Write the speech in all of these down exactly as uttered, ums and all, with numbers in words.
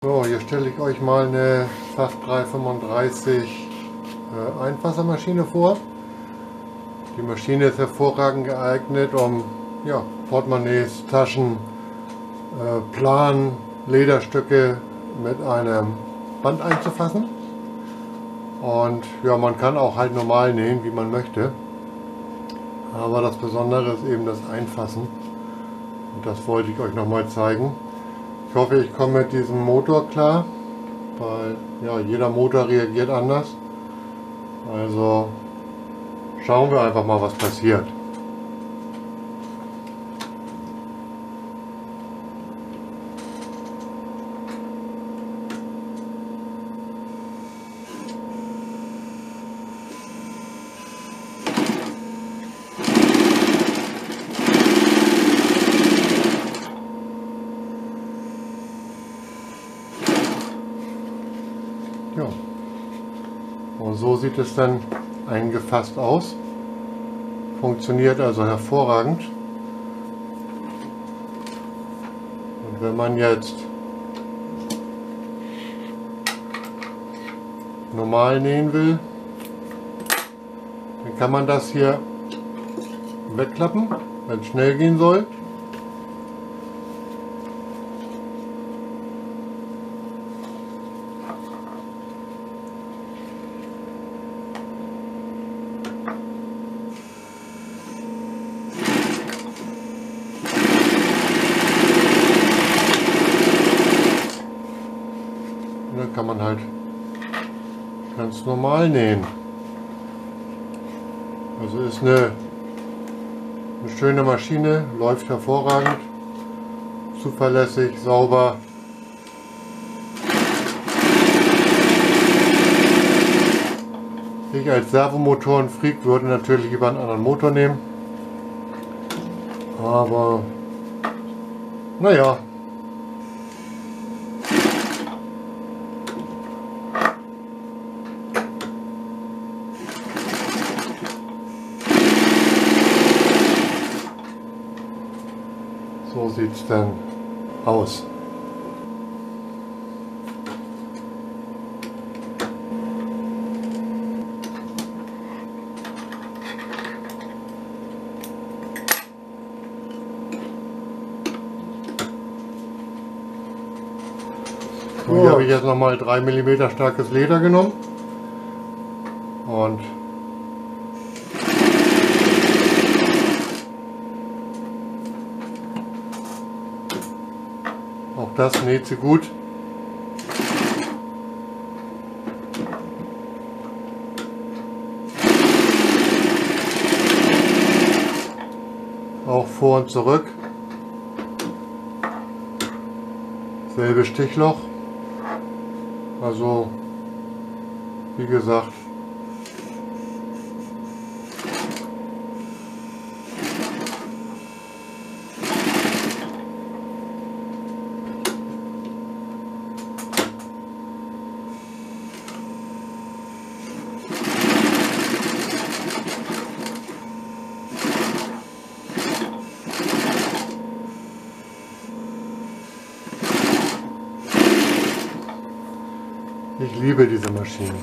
So, hier stelle ich euch mal eine F A F dreihundertfünfunddreißig äh, Einwassermaschine vor. Die Maschine ist hervorragend geeignet, um ja, Portemonnaies, Taschen, äh, Plan, Lederstücke mit einem Band einzufassen. Und ja, man kann auch halt normal nähen, wie man möchte. Aber das Besondere ist eben das Einfassen. Und das wollte ich euch noch mal zeigen. Ich hoffe, ich komme mit diesem Motor klar, weil ja, jeder Motor reagiert anders. Also schauen wir einfach mal, was passiert. Ja. Und so sieht es dann eingefasst aus. Funktioniert also hervorragend. Und wenn man jetzt normal nähen will, dann kann man das hier wegklappen, wenn es schnell gehen soll. Und dann kann man halt ganz normal nähen. Also ist eine, eine schöne Maschine, läuft hervorragend, zuverlässig, sauber. Ich als Servomotoren-Freak würde natürlich lieber einen anderen Motor nehmen. Aber naja. So sieht es dann aus. So, hier habe ich jetzt nochmal drei Millimeter starkes Leder genommen und auch das näht sie gut. Auch vor und zurück. Selbe Stichloch. Also, wie gesagt, ich liebe diese Maschine.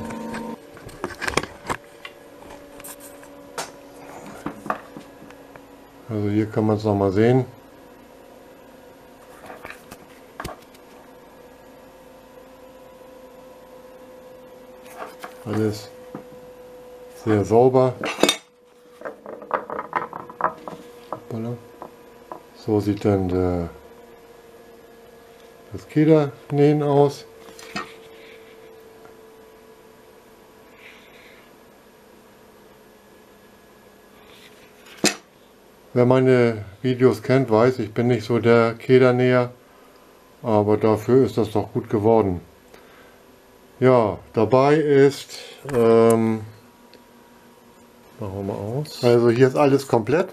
Also hier kann man es noch mal sehen. Alles sehr sauber. So sieht dann der, das Kedernähen aus. Wer meine Videos kennt, weiß, ich bin nicht so der Kedernäher, aber dafür ist das doch gut geworden. Ja, dabei ist, ähm, machen wir mal aus. Also hier ist alles komplett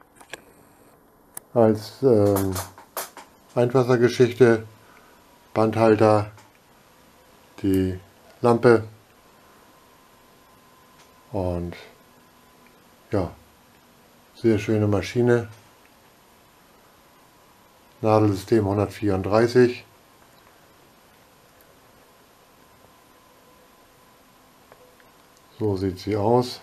als ähm, Einwassergeschichte, Bandhalter, die Lampe und ja. Sehr schöne Maschine. Nadelsystem hundertvierunddreißig. So sieht sie aus.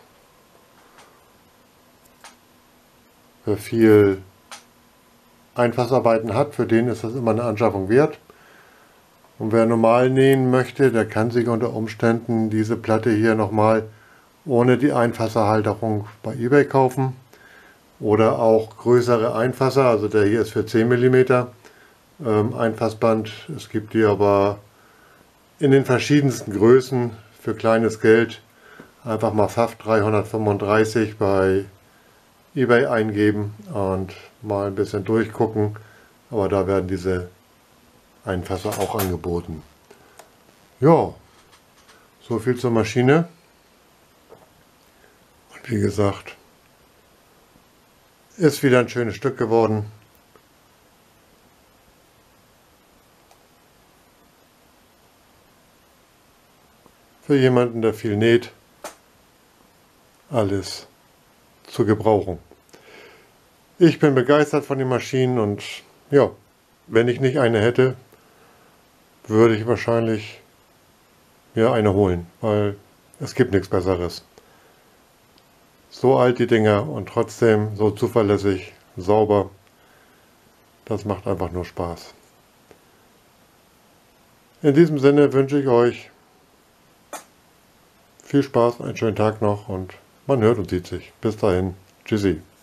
Wer viel Einfassarbeiten hat, für den ist das immer eine Anschaffung wert. Und wer normal nähen möchte, der kann sich unter Umständen diese Platte hier nochmal ohne die Einfasserhalterung bei eBay kaufen. Oder auch größere Einfasser, also der hier ist für zehn Millimeter ähm, Einfassband. Es gibt die aber in den verschiedensten Größen für kleines Geld. Einfach mal F A F dreihundertfünfunddreißig bei eBay eingeben und mal ein bisschen durchgucken, aber da werden diese Einfasser auch angeboten. Ja, so viel zur Maschine. Und wie gesagt, ist wieder ein schönes Stück geworden. Für jemanden, der viel näht, alles zu gebrauchen. Ich bin begeistert von den Maschinen und ja, wenn ich nicht eine hätte, würde ich wahrscheinlich mir eine holen, weil es gibt nichts Besseres. So alt die Dinger und trotzdem so zuverlässig, sauber, das macht einfach nur Spaß. In diesem Sinne wünsche ich euch viel Spaß, einen schönen Tag noch und man hört und sieht sich. Bis dahin, tschüssi.